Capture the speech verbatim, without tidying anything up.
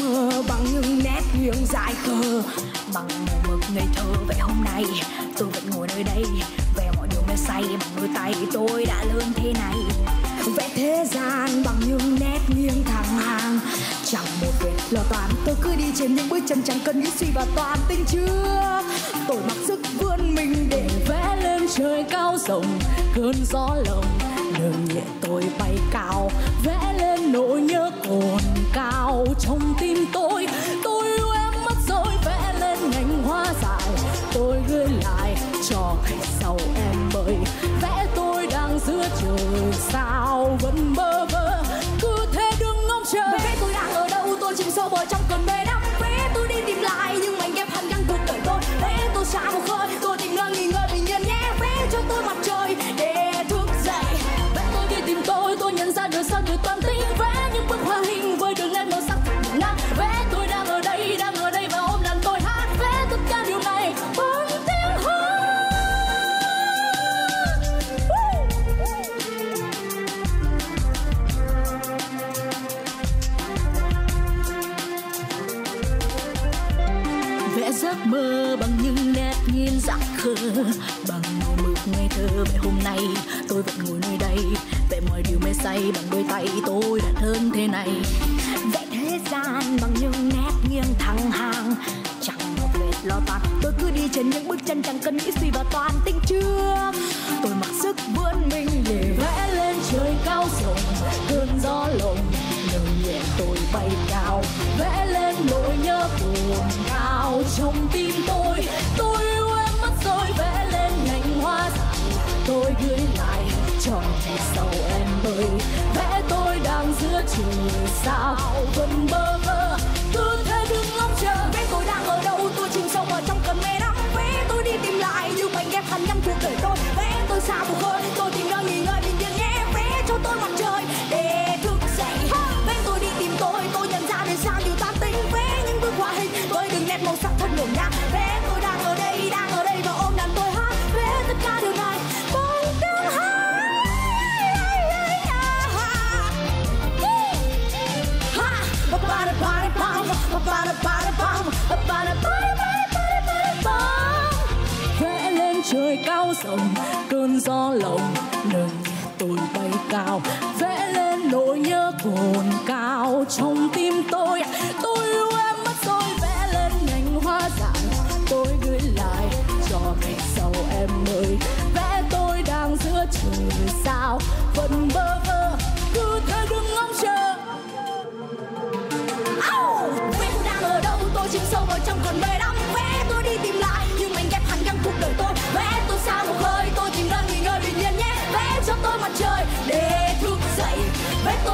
mơ bằng những nét nghiêng dài khờ, bằng màu mực ngây thơ. Vậy hôm nay tôi vẫn ngồi nơi đây, về mọi điều mê say bằng đôi tay tôi đã lớn thế này. Vẽ thế gian bằng những nét nghiêng thẳng hàng, chẳng một vệt lo toan. Tôi cứ đi trên những bước chân chẳng cần nghĩ suy và toàn tình chưa. Tôi mặc sức vươn mình để vẽ lên trời cao rộng, cơn gió lồng nâng nhẹ tôi bay cao, vẽ lên nỗi nhớ cồn cao trong tim tôi. Tôi yêu em mất rồi, vẽ lên nhành hoa dài, tôi gửi lại cho ngày sau em ơi. Vẽ tôi đang giữa trời sao vẫn bơ vơ, cứ thế đừng ngóng chờ. Vẽ tôi đang ở đâu, tôi chìm sâu vào trong cơn mê đắm. Vẽ tôi đi tìm lại nhưng mảnh ghép hằn gắn cuộc đời tôi. Vẽ tôi xa một khơi, tôi tìm nơi nghỉ ngơi bình yên nhé. Vẽ cho tôi mặt trời để thức dậy. Vẽ tôi đi tìm tôi, tôi nhận ra được sao từ toàn tính. Vẽ những bức hoa hình với đường nét màu sắc thật nát. Vẽ tôi đang ở đây, đang ở đây và ôm đàn tôi hát. Vẽ tất cả điều này bằng tiếng hát. Vẽ giấc mơ bằng những nét nhìn rạng khờ, bằng màu mực ngây thơ. Vậy hôm nay tôi vẫn ngồi nơi đây, vẽ mọi điều mê say bằng đôi tay tôi đã hơn thế này. Vẽ thế gian bằng những nét nghiêng thẳng hàng, chẳng một vệt lo toan. Tôi cứ đi trên những bước chân chẳng cần nghĩ suy và toàn tính chưa. Tôi mặc sức vươn mình để vẽ lên trời cao rộng, cơn gió lồng nâng nhẹ tôi bay cao, vẽ lên nỗi nhớ cồn cao trong tim tôi. Tôi yêu em mất rồi, vẽ lên nhành hoa dài, tôi gửi lại cho ngày sau em ơi. Vẽ tôi đang giữa trời sao vẫn bơ vơ, cứ thế đừng ngóng chờ. Vẽ tôi đang ở đâu, tôi chìm sâu vào trong cơn mê đắm. Vẽ tôi đi tìm lại như mảnh ghép hằn nhăn cuộc đời tôi. Vẽ tôi xa một khơi, tôi tìm nơi nghỉ ngơi bình yên nhé. Vẽ cho tôi mặt trời để thức dậy. Vẽ tôi đi tìm tôi, tôi nhận ra đời sao nhiều tan tính. Vẽ những bức họa hình với đường nét màu sắc thật ngổn ngang. Vẽ tôi đang ở đây, đang ở đây và ôm đàn tôi hát. Vẽ tất cả điều này bằng tiếng hát. Vẽ lên trời cao rộng, cơn gió lồng nâng nhẹ tôi bay cao, vẽ lên nỗi nhớ cồn cao trong tim tôi. Tôi yêu em mất rồi, vẽ lên nhành hoa dài, tôi gửi lại cho ngày sau em ơi. Vẽ tôi đang giữa trời sao vẫn bơ vơ, cứ thế đừng ngóng chờ. Vẽ tôi đang ở đâu, tôi chìm sâu vào trong cơn mê đắm. Vẽ tôi đi tìm lại nhưng mảnh ghép hằn gắn cuộc đời tôi. Vẽ tôi xa một khơi, tôi tìm nơi nghỉ ngơi bình yên nhé. Vẽ cho tôi mặt trời để thức dậy. Vẽ tôi